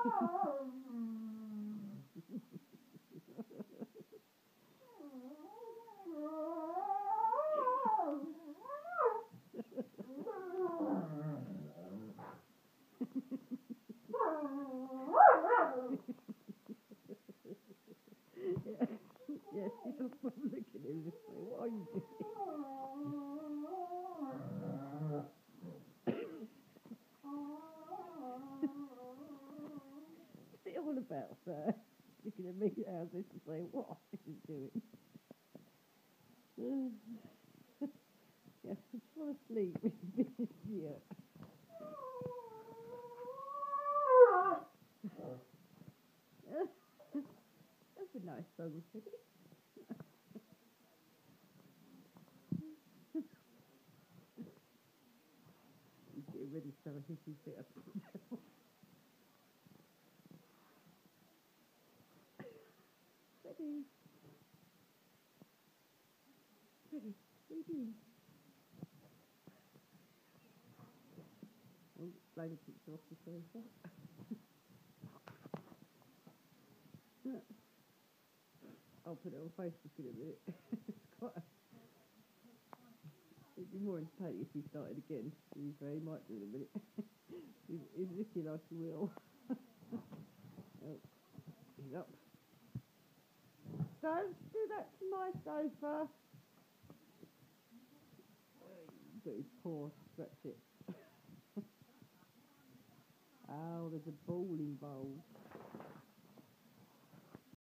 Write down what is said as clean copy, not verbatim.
Yes, he's up looking at him this way. What are you doing? What's it all about, sir? Looking at me now, this and saying, what are you doing? Yes, I just want to sleep. Yeah. That's a nice song, Freddy. He's getting ready, so I think he's better. Freddy. Freddy, what are you doing? Oh, blowing a picture off the sofa. I'll put it on Facebook in a minute. It'd be more entertaining if he started again. To be fair, he might do in a minute. he's looking like he will. Oh, he's up. Don't do that to my sofa. He's got his paw to scratch it. Oh, there's a ball involved.